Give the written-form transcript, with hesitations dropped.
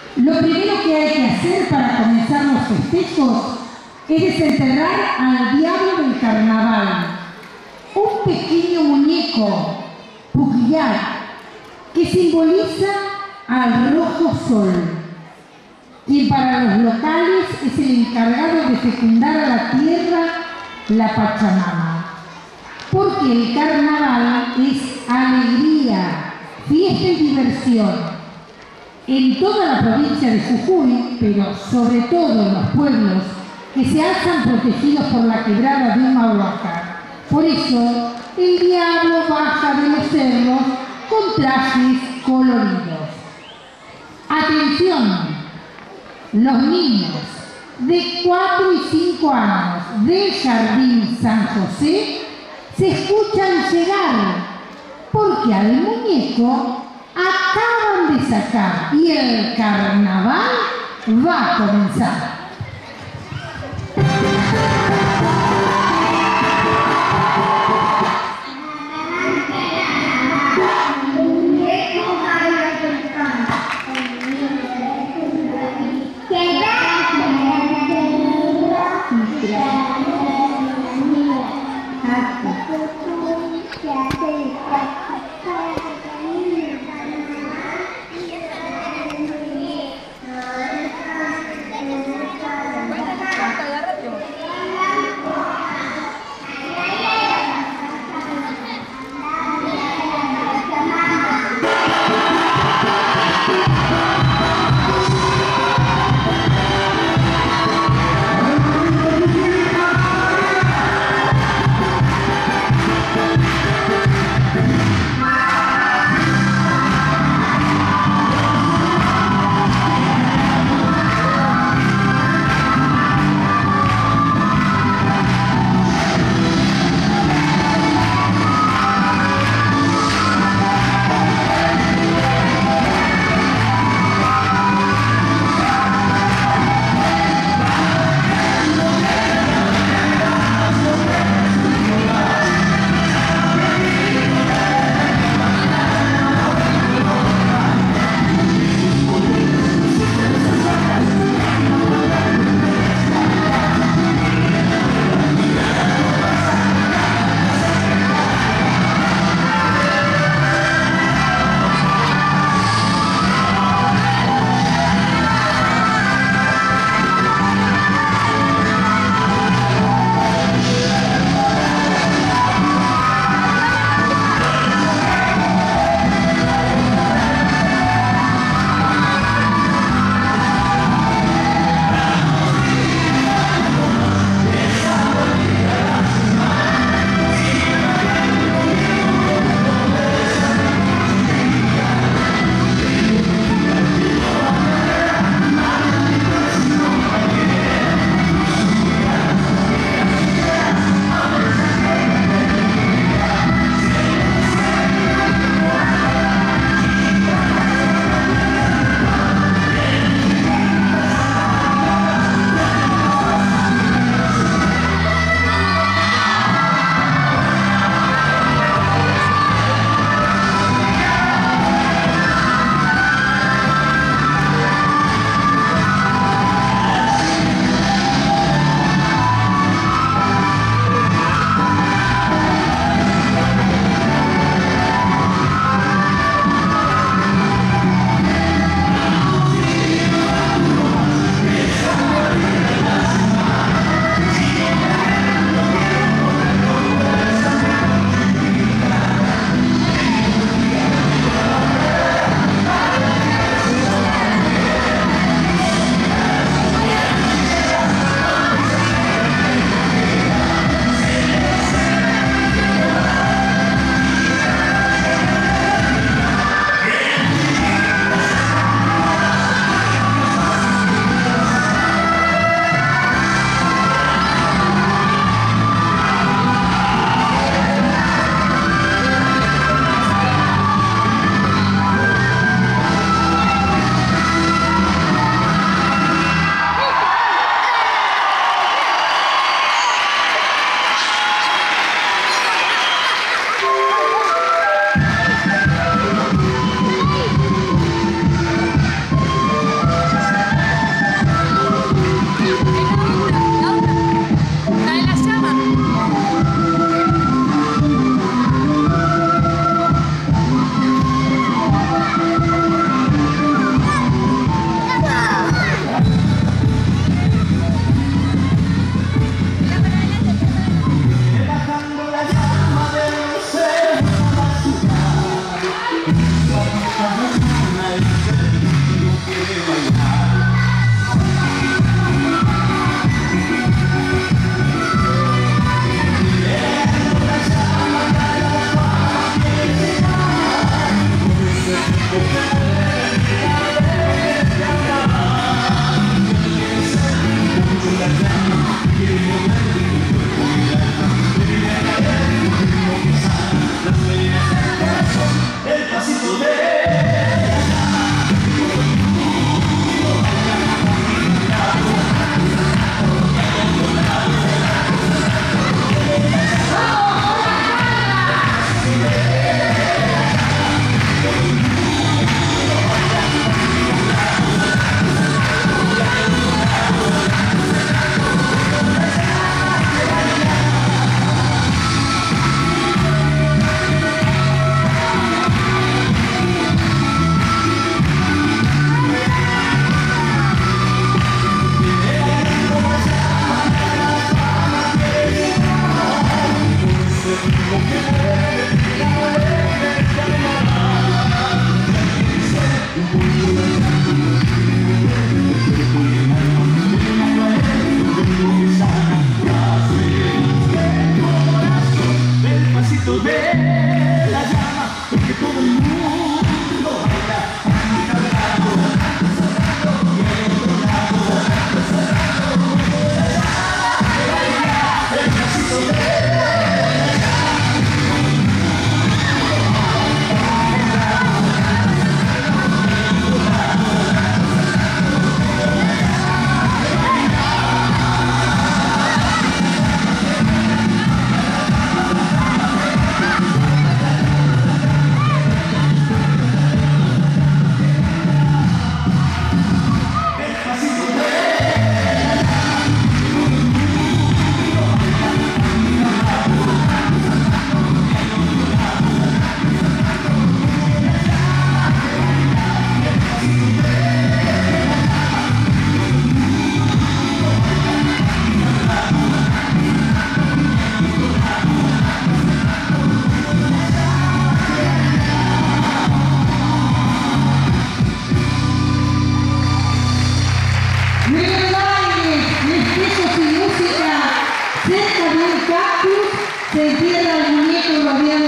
Lo primero que hay que hacer para comenzar los festejos es desenterrar al diablo del carnaval, un pequeño muñeco, Pugliar, que simboliza al rojo sol, quien para los locales es el encargado de fecundar a la tierra, la Pachamama. Porque el carnaval es alegría, fiesta y diversión. En toda la provincia de Jujuy, pero sobre todo en los pueblos que se alzan protegidos por la quebrada de Humahuaca. Por eso, el diablo baja de los cerros con trajes coloridos. ¡Atención! Los niños de 4 y 5 años del Jardín San José se escuchan llegar, porque al muñeco acaban de sacar y el carnaval va a comenzar. Luego bailes, festejos y música, cerca de un cactus se entierra el muñeco rodeado